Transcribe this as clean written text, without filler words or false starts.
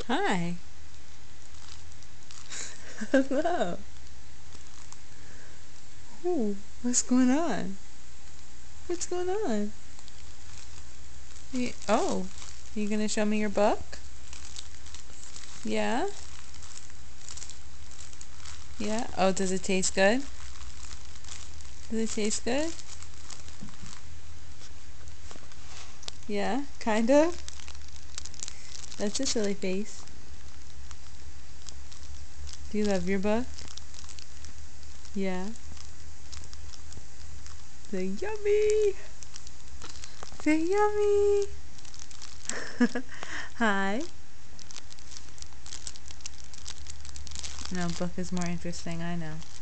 Hi. Hello. Ooh, what's going on? What's going on? Oh, you gonna show me your book? Yeah? Yeah? Oh, does it taste good? Does it taste good? Yeah? Kind of? That's a silly face. Do you love your book? Yeah? Say yummy! Say yummy! Hi. No, book is more interesting, I know.